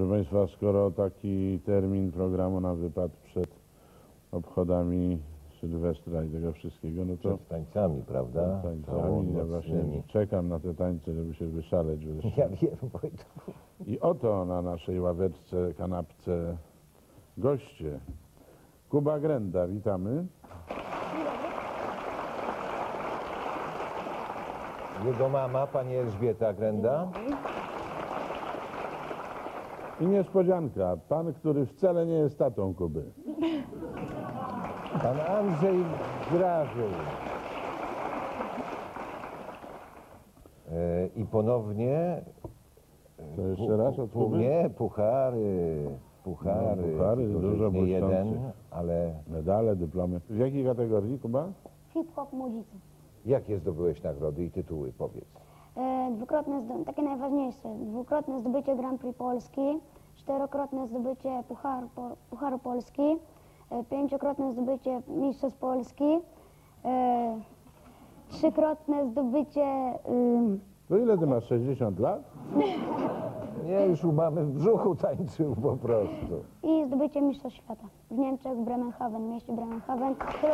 Proszę Państwa, skoro taki termin programu nam wypadł przed obchodami Sylwestra i tego wszystkiego, no to... Przed tańcami, prawda? Przed tańcami, ja właśnie czekam na te tańce, żeby się wyszaleć wreszcie. Ja wiem, Wojtku. I oto na naszej ławeczce, kanapce goście. Kuba Grenda, witamy. Jego mama, pani Elżbieta Grenda. I niespodzianka, pan, który wcale nie jest tatą Kuby. Pan Andrzej Grażył. I ponownie... To jeszcze raz od Kuby? Nie, puchary. No, puchary, dużo nie jeden, błyszczących. ale... Medale, dyplomy. W jakiej kategorii, Kuba? Hip-hop młodzicy. Jakie zdobyłeś nagrody i tytuły, powiedz? Takie najważniejsze. Dwukrotne zdobycie Grand Prix Polski, czterokrotne zdobycie Pucharu Polski, pięciokrotne zdobycie Mistrzostw Polski, trzykrotne zdobycie... To ile ty masz, 60 lat? Nie, już u mamy w brzuchu tańczył po prostu. I zdobycie Mistrzostw Świata w Niemczech, w Bremenhaven, mieście Bremenhaven.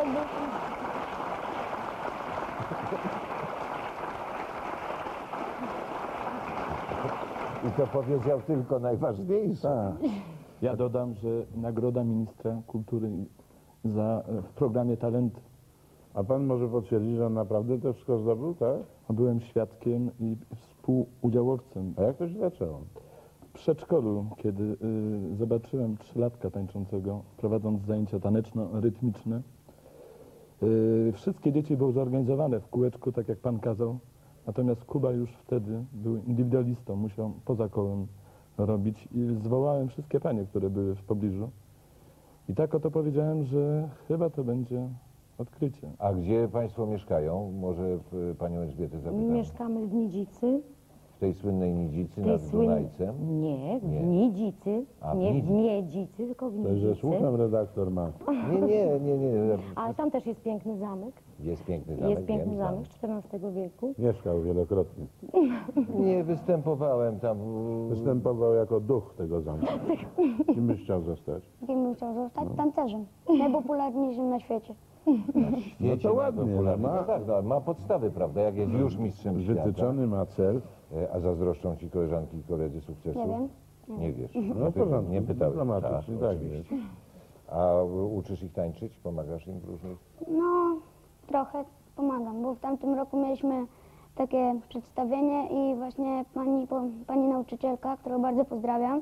I to powiedział tylko najważniejsze. Ja dodam, że nagroda ministra kultury w programie Talenty. A pan może potwierdzić, że on naprawdę to wszystko zdobył, tak? Byłem świadkiem i współudziałowcem. A jak to się zaczęło? W przedszkolu, kiedy zobaczyłem trzylatka tańczącego, prowadząc zajęcia taneczno-rytmiczne, wszystkie dzieci były zorganizowane w kółeczku, tak jak pan kazał, natomiast Kuba już wtedy był indywidualistą, musiał poza kołem robić i zwołałem wszystkie panie, które były w pobliżu. I tak oto powiedziałem, że chyba to będzie odkrycie. A gdzie państwo mieszkają? Może panią Elżbietę zapytam. Mieszkamy w Nidzicy. W tej słynnej Nidzicy Tej nad Dunajcem? Nie, w Nie. Nidzicy. A, w Nie w Nidzicy. Miedzicy, tylko w To, że Nidzicy. słucham, redaktor ma. Nie. Ale tam też jest piękny zamek. Jest piękny zamek. Jest piękny wiem, zamek XIV wieku. Mieszkał wielokrotnie. Nie, występowałem tam. Występował jako duch tego zamku. Kim byś chciał zostać? Kim bym chciał zostać? Tancerzem. Najpopularniejszym na świecie. No to ładnie, popularny. ma- No tak, no, ma podstawy, prawda? Jak jest już mistrzem świata. Wytyczony ma cel. A zazdroszczą ci koleżanki i koledzy sukcesu? Nie wiem. Nie wiesz. No w porządku, Nie pytałeś. dyplomatycznie, tak oczywiście. jest. A uczysz ich tańczyć? Pomagasz im w różnych? No, trochę pomagam, bo w tamtym roku mieliśmy takie przedstawienie i właśnie pani nauczycielka, którą bardzo pozdrawiam,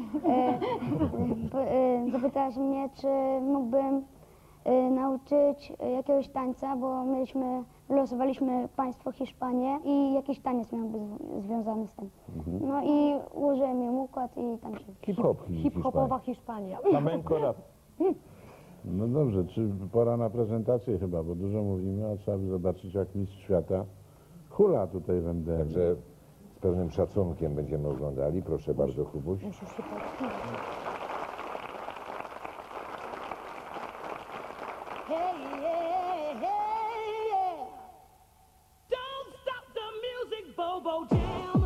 zapytała się mnie, czy mógłbym nauczyć jakiegoś tańca, bo wylosowaliśmy państwo Hiszpanię i jakiś taniec miał być związany z tym. No i ułożyłem im układ i tańczyłem. Hip-hop. Hip-hopowa Hiszpania. Flamenco rap. No dobrze, czy pora na prezentację chyba, bo dużo mówimy, a trzeba by zobaczyć, jak mistrz świata hula tutaj w MDM. Także z pewnym szacunkiem będziemy oglądali. Proszę bardzo, Kubuś. Musisz się podpisać. Hey, yeah, hey, yeah. Don't stop the music, Bobo Jam.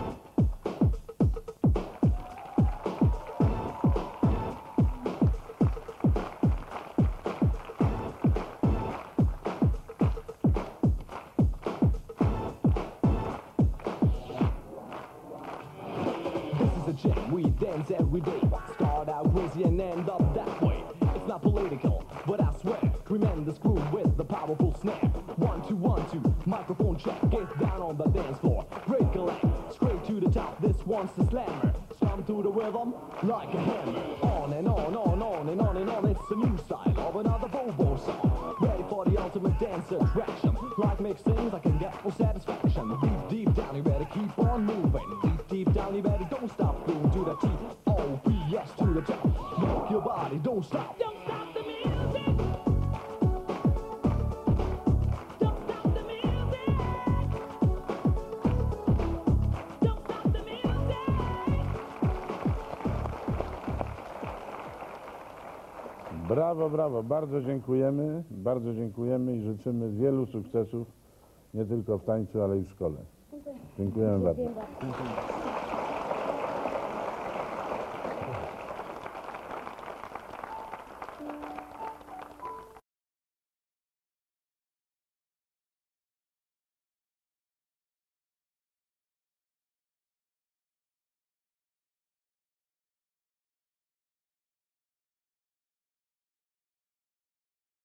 This is a jam, we dance every day. Start out crazy and end up that way. It's not political, but I swear, tremendous groove with the powerful snare. 1, 2, 1, 2, microphone check, get down on the dance floor. Break a leg, straight to the top, this one's the slammer. Stomp to the rhythm, like a hammer. On and on, on and on and on, it's a new style of another Bobo song. Ready for the ultimate dance attraction. Like mixed things I can get full satisfaction. Deep down, you better keep on moving. Deep down, you better don't stop, boom to the T-O-P-S to the top. Rock your body, don't stop. Don't stop the music. Don't stop the music. Don't stop the music. Brawo, brawo, bardzo dziękujemy i życzymy wielu sukcesów, nie tylko w tańcu, ale i w szkole. Dziękujemy bardzo. Dzień dobry.